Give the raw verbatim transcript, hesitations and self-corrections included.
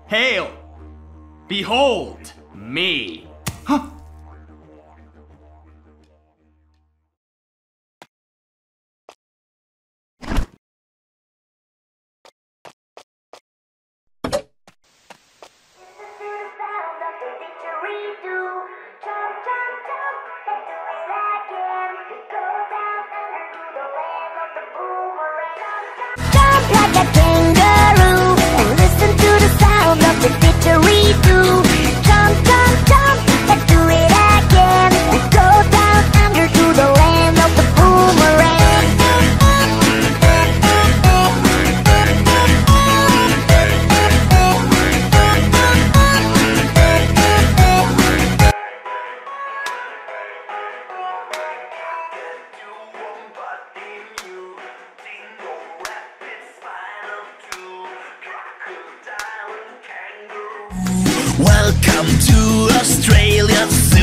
Hail! Behold me! Huh? Jump like a kangaroo and listen to the sound of the didgeridoo. Jump, jump, jump and do it again. Go down under to the land of the boomerang. Welcome to Australia.